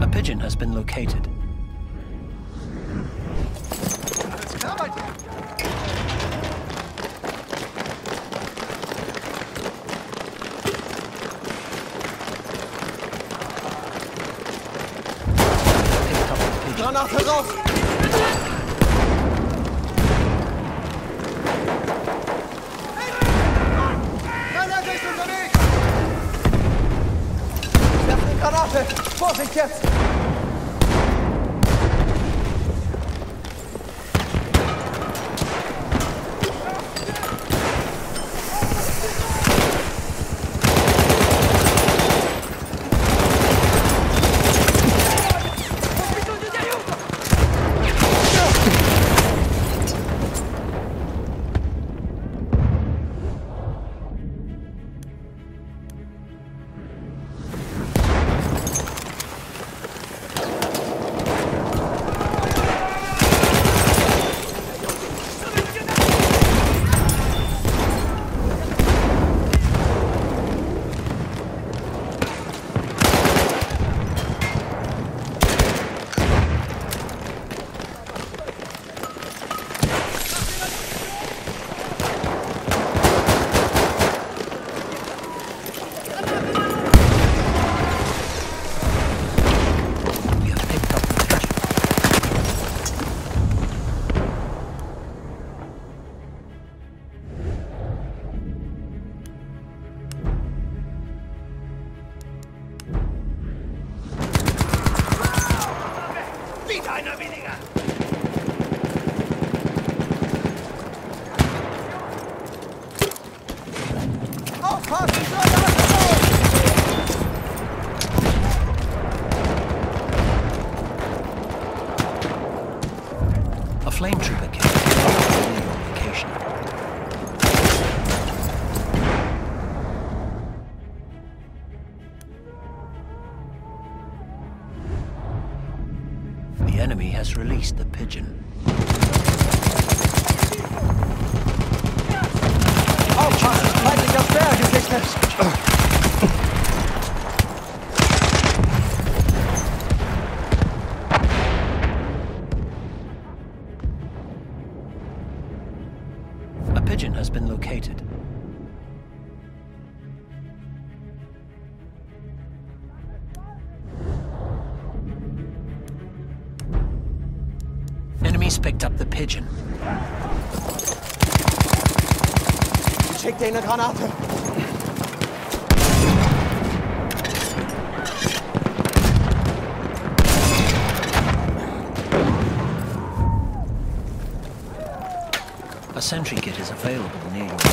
pigeon has been located. Granate raus! Granate ist unterwegs! Werfen eine Granate! Vorsicht jetzt! A flame trooper came to your location. The enemy has released the pigeon. Aufpassen! Feindlicher Speer gesichtet! A pigeon has been located. Enemies picked up the pigeon. Schick dir eine Granate! A sentry kit is available near you.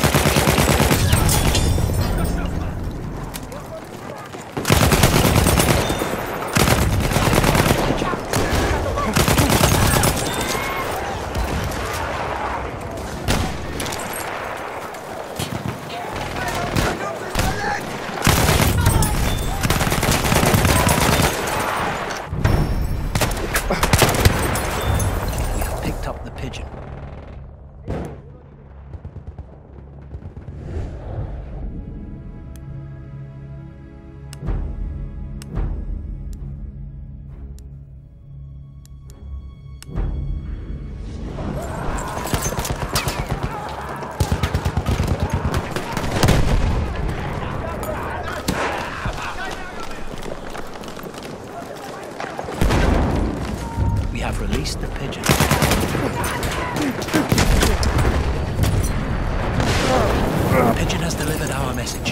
We have picked up the pigeon. We have released the pigeon. The pigeon has delivered our message.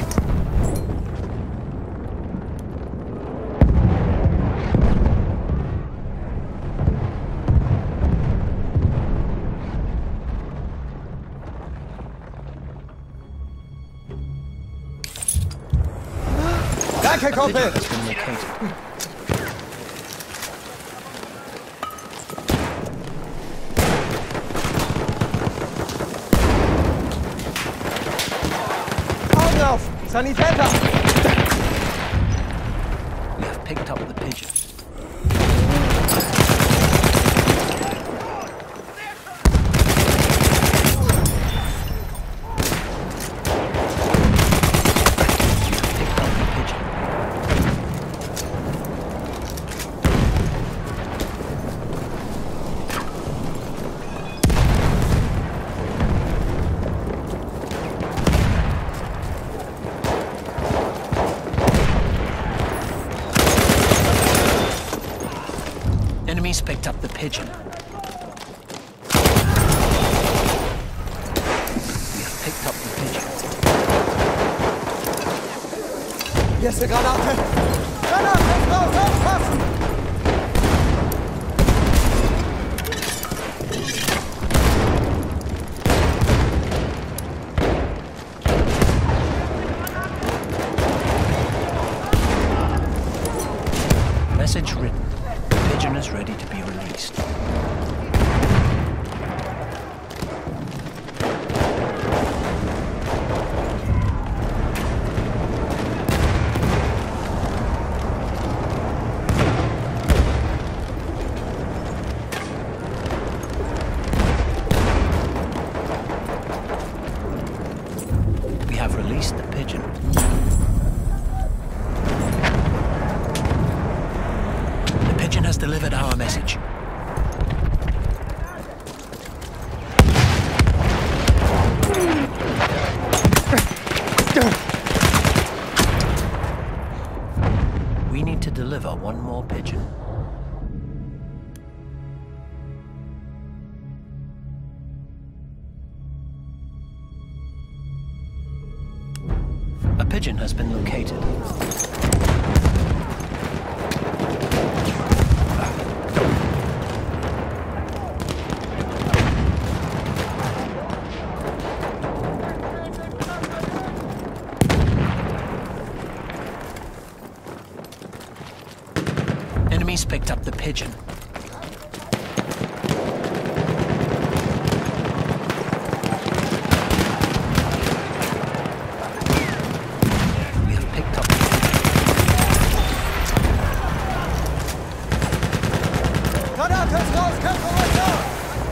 Danke, The pigeon Kumpel! has been located. Augen auf! Sanitäter! We have picked up the pigeon. Picked up the pigeon. picked up the pigeon. We have picked up the pigeon. Hier ist eine Granate! Granate! Raus! Aufpassen! Message written. The pigeon is ready to be released. We have released the pigeon. The pigeon has delivered our message. We need to deliver one more pigeon. A pigeon has been located. Enemies picked up the pigeon. We have picked up the pigeon. Granate ist raus! Kämpfe weiter!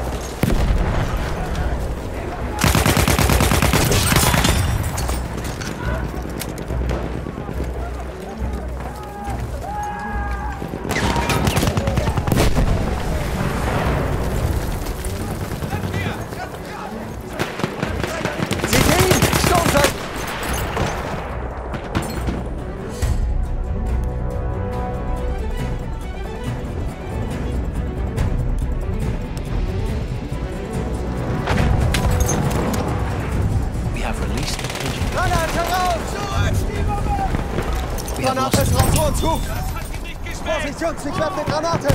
We have Granate lost ist the raus, vor pigeon. und zu! Vorsicht, Jungs, ich werfe eine Granate!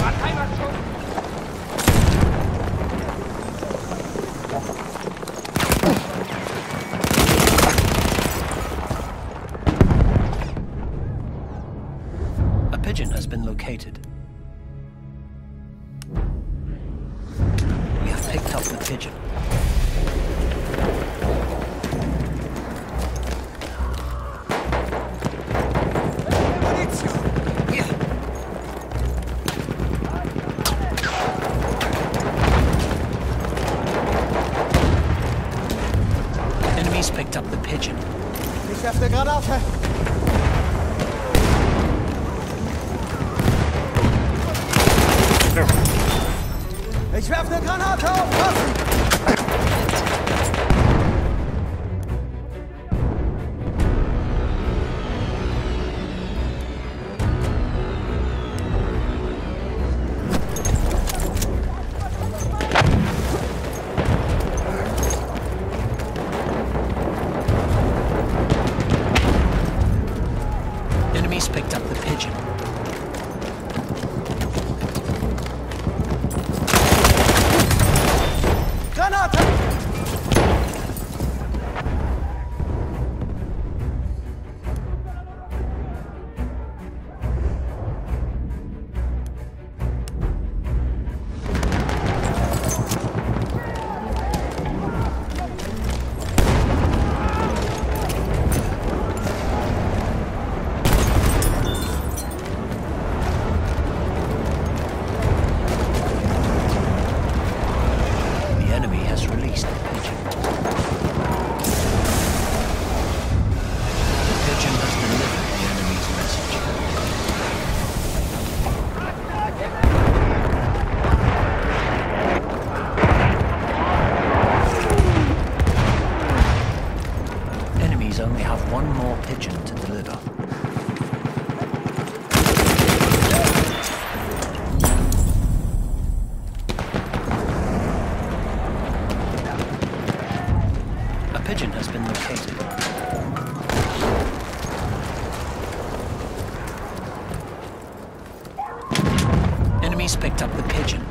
A pigeon has been located. We have picked up the pigeon. Enemies picked up the pigeon. Ich werfe eine Granate! Ich werfe eine Granate! Aufpassen! Enemies picked up the pigeon. Granate! The enemy has released the pigeon. The pigeon has delivered the enemy's message. Enemies only have one more pigeon to deliver. picked up the pigeon.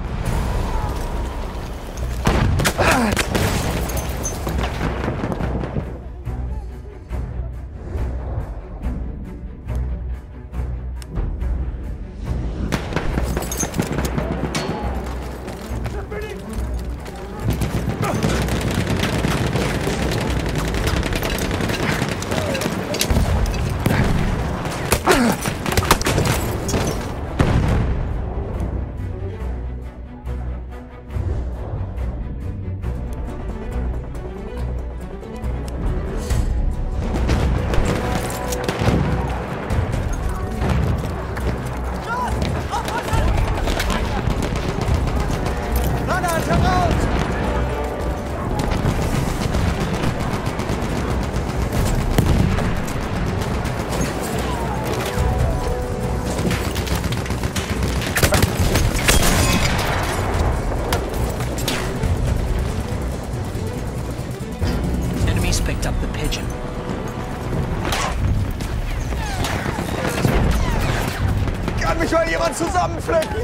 Picked up the pigeon. Kann mich mal jemand zusammenflecken?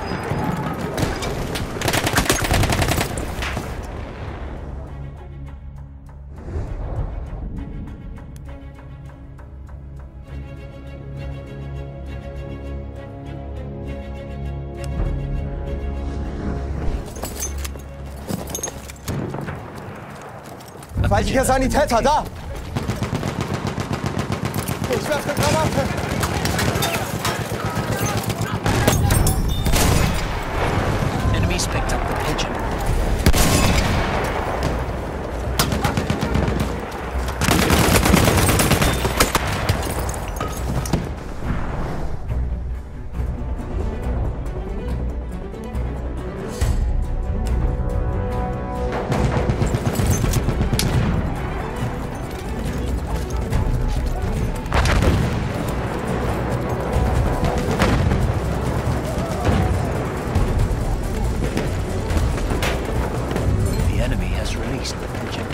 Feindlicher Sanitäter, da! Ich werfe eine Granate! Enemies picked up the pigeon. Released the pigeon.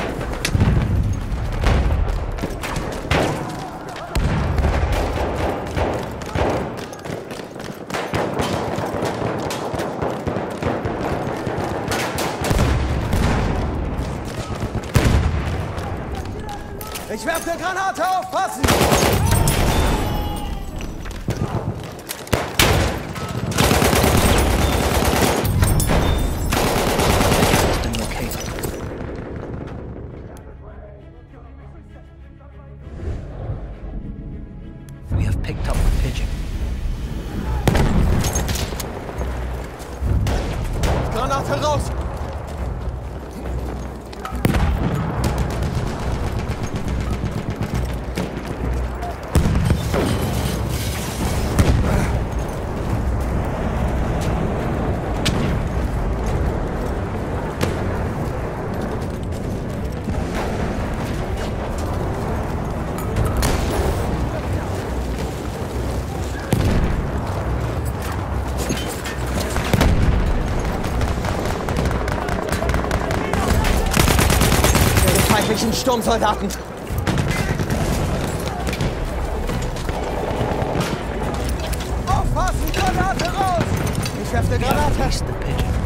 Ich werfe eine Granate, aufpassen! We have picked up the pigeon. Granate raus! Feindlichen Sturmsoldaten! Aufpassen! Granate raus! Ich werfe eine Granate! Released the pigeon.